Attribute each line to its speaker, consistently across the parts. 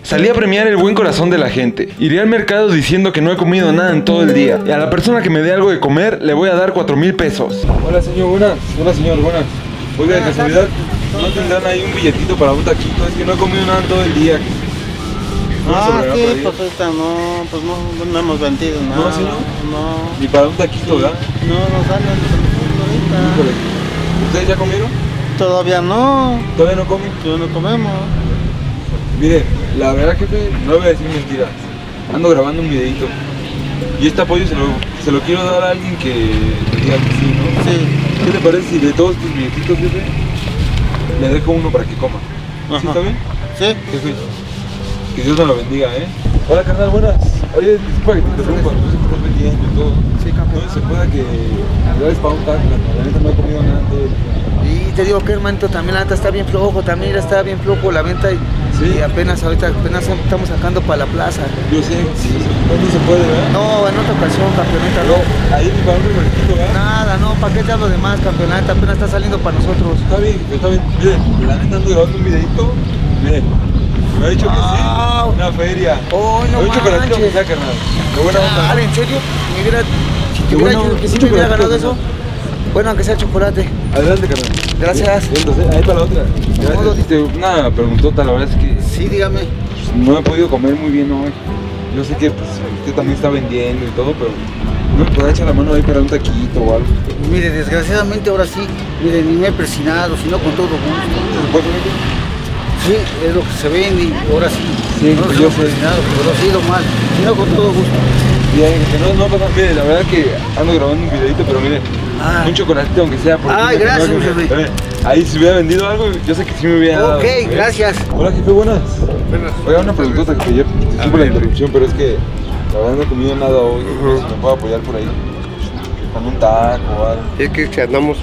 Speaker 1: Salí a premiar el buen corazón de la gente. Iré al mercado diciendo que no he comido nada en todo el día. Y a la persona que me dé algo de comer le voy a dar 4,000 pesos. Hola señor, buenas. Hola señor, buenas. Oiga, de casualidad, ¿no tendrán ahí un billetito para un taquito? Es que no he comido nada en todo el día.
Speaker 2: Sí, pues ahorita no, pues no hemos vendido nada.
Speaker 1: ¿No, señor?
Speaker 2: No.
Speaker 1: Ni para un taquito, ¿verdad?
Speaker 2: No nos salen ahorita.
Speaker 1: Híjole. ¿Ustedes ya comieron?
Speaker 2: Todavía no.
Speaker 1: ¿Todavía no comen?
Speaker 2: Todavía no comemos.
Speaker 1: Mire, la verdad, jefe, no le voy a decir mentiras. Ando grabando un videito. Y este apoyo se lo quiero dar a alguien que me diga que sí, ¿no?
Speaker 2: Sí.
Speaker 1: ¿Qué te parece si de todos tus billetitos, jefe, le dejo uno para que coma?
Speaker 2: Ajá.
Speaker 1: ¿Sí está bien?
Speaker 2: Sí.
Speaker 1: Jefe, que Dios me lo bendiga, ¿eh? Hola, carnal, buenas. Oye, disculpa que te interrumpa, no sé qué estás vendiendo y todo.
Speaker 2: Sí, campeón.
Speaker 1: No se pueda que me des para un taco, la neta no he comido nada en todo el día.
Speaker 3: Y te digo que hermanito, también la neta está bien flojo, también está bien flojo la venta y,
Speaker 1: ¿Sí?
Speaker 3: y apenas estamos sacando para la plaza.
Speaker 1: Yo sé, sí, no se puede, ¿verdad?
Speaker 3: No, en otra ocasión, campeoneta, no.
Speaker 1: Ahí ni para un refresquito, ¿verdad?
Speaker 3: Nada, no, ¿para qué te hablo de más, campeoneta? Apenas está saliendo para nosotros.
Speaker 1: Está bien, está bien. Mire, la neta ando grabando un videito. Mire, me ha dicho que sí.
Speaker 3: Wow.
Speaker 1: Una feria.
Speaker 3: Oh, no
Speaker 1: un chocolatito que
Speaker 3: manches.
Speaker 1: sea, carnal. De buena onda.
Speaker 3: Ah, ¿en serio? Si te
Speaker 1: Qué
Speaker 3: hubiera
Speaker 1: bueno,
Speaker 3: dicho que sí
Speaker 1: un
Speaker 3: me hubiera
Speaker 1: chocolatito,
Speaker 3: ganado eso.
Speaker 1: carnal.
Speaker 3: Bueno, aunque sea chocolate.
Speaker 1: Adelante, carnal.
Speaker 3: Gracias.
Speaker 1: Bien, entonces, ahí para la otra. Gracias. Una preguntota, la verdad es que
Speaker 3: Sí, dígame.
Speaker 1: no he podido comer muy bien hoy. Yo sé que pues, usted también está vendiendo y todo, pero no me podrá echar la mano ahí para un taquito o algo.
Speaker 3: Mire, desgraciadamente ahora sí, mire, ni me he persinado, sino con todo gusto. Sí, es lo que se vende y ahora sí.
Speaker 1: Sí,
Speaker 3: no
Speaker 1: pues
Speaker 3: nos
Speaker 1: yo
Speaker 3: hemos
Speaker 1: sé.
Speaker 3: persinado, pero ha sido mal, sino con todo gusto.
Speaker 1: Bien, que no pasa. Mire, la verdad que ando grabando un videito, pero mire,
Speaker 3: Ah.
Speaker 1: un chocolatito aunque sea. Porque
Speaker 3: Ay, gracias, jefe.
Speaker 1: Ahí si hubiera vendido algo, yo sé que sí me hubiera dado.
Speaker 3: Ok, gracias.
Speaker 1: Hola, jefe, buenas. Oiga, una preguntota que ayer, disculpe la interrupción, pero es que la verdad no he comido nada hoy. Si me puedo apoyar por ahí. Con un taco o algo.
Speaker 4: Es que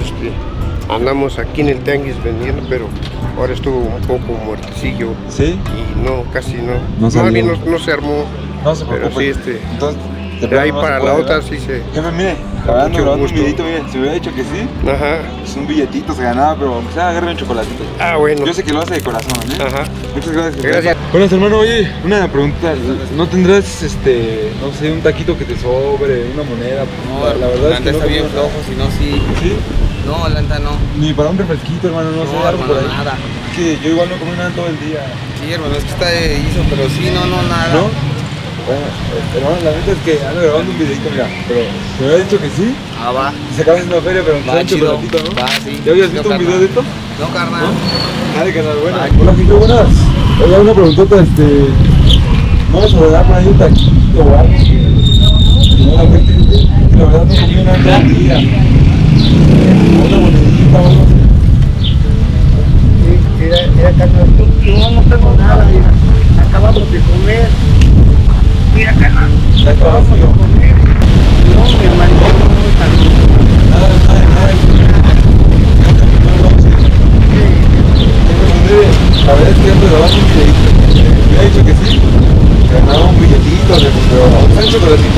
Speaker 4: andamos aquí en el tianguis vendiendo, pero ahora estuvo un poco muertecillo
Speaker 1: ¿Sí?
Speaker 4: y no, casi no.
Speaker 1: No salió.
Speaker 4: Más bien no se armó,
Speaker 1: No se
Speaker 4: pero
Speaker 1: preocupe.
Speaker 4: sí,
Speaker 1: Entonces,
Speaker 4: de ahí
Speaker 1: no se
Speaker 4: para
Speaker 1: puede,
Speaker 4: la otra
Speaker 1: ¿verdad?
Speaker 4: sí se...
Speaker 1: Jefe, mire, la verdad ando
Speaker 4: Mucho
Speaker 1: grabando un
Speaker 4: gusto.
Speaker 1: videito, mire, si hubiera dicho que sí,
Speaker 4: Ajá.
Speaker 1: pues un billetito se ganaba, pero aunque sea agarre un chocolatito.
Speaker 4: Ah, bueno.
Speaker 1: Yo sé que lo hace de corazón, ¿eh?
Speaker 4: Ajá.
Speaker 1: Muchas gracias. jefe.
Speaker 4: Gracias.
Speaker 1: Buenas, hermano, oye, una pregunta, ¿no tendrás, no sé, un taquito que te sobre, una moneda?
Speaker 2: No,
Speaker 1: la verdad es que
Speaker 2: está
Speaker 1: no
Speaker 2: bien
Speaker 1: tengo nada.
Speaker 2: flojo, si no sí.
Speaker 1: ¿Sí?
Speaker 2: No, la neta no.
Speaker 1: Ni para un refresquito, hermano, no sé,
Speaker 2: No,
Speaker 1: algo por ahí.
Speaker 2: hermano, nada.
Speaker 1: Es que yo igual no comí nada todo el día.
Speaker 2: Sí, hermano, es que está hizo, pero sí, no, nada.
Speaker 1: ¿No? Bueno, hermano, la neta es que ando grabando un videito, mira, pero te había dicho que sí,
Speaker 2: Ah, va.
Speaker 1: y se acaba haciendo una feria, pero
Speaker 2: Va,
Speaker 1: un
Speaker 2: chido.
Speaker 1: chocolatito, ¿no?
Speaker 2: Va, sí.
Speaker 1: ¿Ya habías
Speaker 2: No,
Speaker 1: visto un
Speaker 2: carnal.
Speaker 1: video de esto?
Speaker 2: No, carnal.
Speaker 1: Dale, canal, bueno.
Speaker 2: Ay.
Speaker 1: Hola, gente, buenas. Oiga, una preguntota, ¿no me podrá por ahí un taquito o algo que no la gente? Que la verdad no comí nada todo el día. Una monedita o algo así.
Speaker 3: Mira, carnal, no tengo nada, mira. Acabamos de comer. Mira, carnal.
Speaker 1: Ya estaba frío.
Speaker 3: No, mi hermanito,
Speaker 1: Nada. La verdad es que ando grabando un videito. Me ha dicho que sí. Ganaba un billetito, pero un chocolatito.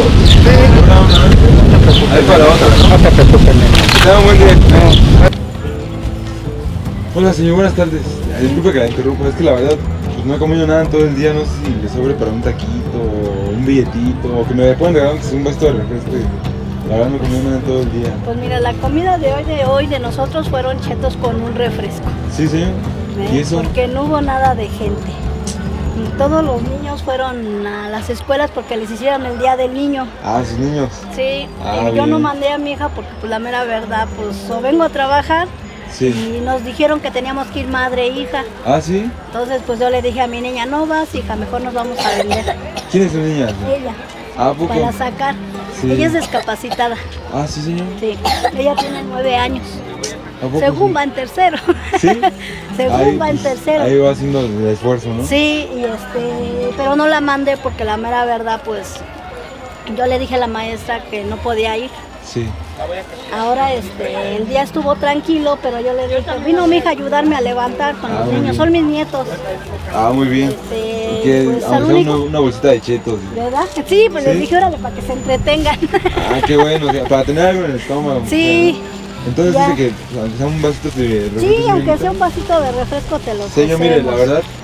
Speaker 1: Ahí para la otra.
Speaker 3: no te preocupes,
Speaker 1: Que tenga un buen día. Hola, señor, buenas tardes. Disculpe que la interrumpa, es que la verdad pues, no he comido nada en todo el día. No sé si le sobre para un taquito, un billetito, o que me puedan regalar aunque sea un vasito de refresco. La verdad no he comido nada en todo el día.
Speaker 5: Pues mira, la comida de hoy de nosotros fueron chetos con un refresco.
Speaker 1: ¿Sí, señor? ¿Y eso?
Speaker 5: Porque no hubo nada de gente. Y todos los niños fueron a las escuelas porque les hicieron el día del niño.
Speaker 1: Ah, sus niños.
Speaker 5: Sí,
Speaker 1: Ah,
Speaker 5: yo no
Speaker 1: bien.
Speaker 5: mandé a mi hija porque pues la mera verdad, pues o vengo a trabajar
Speaker 1: Sí.
Speaker 5: y nos dijeron que teníamos que ir madre e hija.
Speaker 1: Ah, sí.
Speaker 5: Entonces pues yo le dije a mi niña, no vas hija, mejor nos vamos a vender.
Speaker 1: ¿Quién es su niña?
Speaker 5: Ella,
Speaker 1: ¿A poco?
Speaker 5: para sacar.
Speaker 1: Sí.
Speaker 5: Ella es discapacitada.
Speaker 1: Ah, sí, señor.
Speaker 5: Sí, ella tiene 9 años.
Speaker 1: ¿A poco
Speaker 5: Según
Speaker 1: sí?
Speaker 5: va en tercero.
Speaker 1: ¿Sí?
Speaker 5: Según
Speaker 1: Ahí,
Speaker 5: va en
Speaker 1: pues,
Speaker 5: tercero.
Speaker 1: Ahí va haciendo el esfuerzo, ¿no?
Speaker 5: Sí, y pero no la mandé porque la mera verdad, pues, yo le dije a la maestra que no podía ir.
Speaker 1: Sí.
Speaker 5: Ahora, el día estuvo tranquilo, pero yo le dije, vino mi hija a ayudarme a levantar con
Speaker 1: Ah,
Speaker 5: los
Speaker 1: muy
Speaker 5: niños,
Speaker 1: bien.
Speaker 5: son mis nietos.
Speaker 1: Ah, muy bien.
Speaker 5: Este,
Speaker 1: Y que,
Speaker 5: pues,
Speaker 1: aunque
Speaker 5: al
Speaker 1: sea
Speaker 5: único-
Speaker 1: una bolsita de chetos.
Speaker 5: ¿Verdad? Sí, pues
Speaker 1: ¿Sí?
Speaker 5: les dije, órale, para que se entretengan.
Speaker 1: Ah, qué bueno, o sea, para tener algo en el estómago.
Speaker 5: Sí.
Speaker 1: Entonces
Speaker 5: Ya.
Speaker 1: dice que aunque sea un vasito de refresco.
Speaker 5: Sí, aunque sea un vasito de refresco te lo
Speaker 1: Señor, mire, la verdad,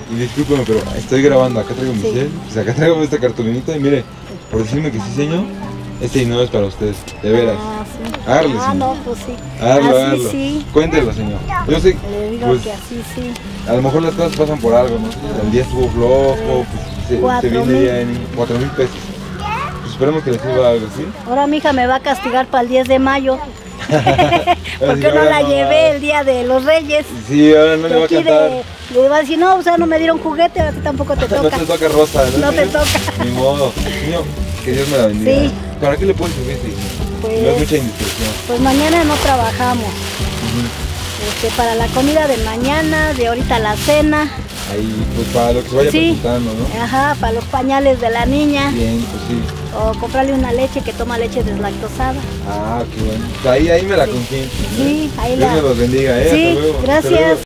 Speaker 1: Y discúlpeme, pero estoy grabando. Acá traigo mi
Speaker 5: Sí.
Speaker 1: cel. Pues acá traigo esta cartulinita. Y mire, por decirme que sí, señor, este dinero es para usted. De veras.
Speaker 5: Ah, sí.
Speaker 1: Hágale,
Speaker 5: Ah,
Speaker 1: señor.
Speaker 5: no, pues sí.
Speaker 1: Hágalo,
Speaker 5: Así
Speaker 1: hágalo.
Speaker 5: sí.
Speaker 1: Cuéntelo, señor. Yo sé,
Speaker 5: Le digo
Speaker 1: pues,
Speaker 5: que así sí.
Speaker 1: a lo mejor las cosas pasan por algo, ¿no? El día estuvo flojo, pues, se
Speaker 5: 4,000.
Speaker 1: viene ya en 4,000 pesos. Pues esperemos que le sirva algo, ¿sí?
Speaker 5: Ahora mi hija me va a castigar para el 10 de mayo. Porque no
Speaker 1: ahora
Speaker 5: la
Speaker 1: no
Speaker 5: llevé
Speaker 1: va.
Speaker 5: el día de los Reyes.
Speaker 1: Sí, ahora no
Speaker 5: Y
Speaker 1: le va a
Speaker 5: aquí
Speaker 1: cantar.
Speaker 5: le va a decir, no, o sea, no me dieron juguete, a ti tampoco te
Speaker 1: No
Speaker 5: toca.
Speaker 1: te toca Rosa, ¿no?
Speaker 5: No te toca.
Speaker 1: Ni modo. Señor, que Dios me la bendiga.
Speaker 5: Sí.
Speaker 1: ¿Para qué le puedes servir? Sí? No es
Speaker 5: Pues,
Speaker 1: mucha indiscreción.
Speaker 5: pues mañana no trabajamos. Para la comida de mañana, de ahorita la cena.
Speaker 1: Ahí, pues para lo que se vaya
Speaker 5: Sí.
Speaker 1: presentando, ¿no?
Speaker 5: Ajá, para los pañales de la niña.
Speaker 1: Bien, pues sí.
Speaker 5: O comprarle una leche que toma leche deslactosada.
Speaker 1: Ah, qué bueno. Ahí me la consiento.
Speaker 5: Sí, ahí
Speaker 1: Dios
Speaker 5: la...
Speaker 1: me los bendiga, ¿eh?
Speaker 5: Sí,
Speaker 1: Hasta luego. Hasta
Speaker 5: gracias.
Speaker 1: luego.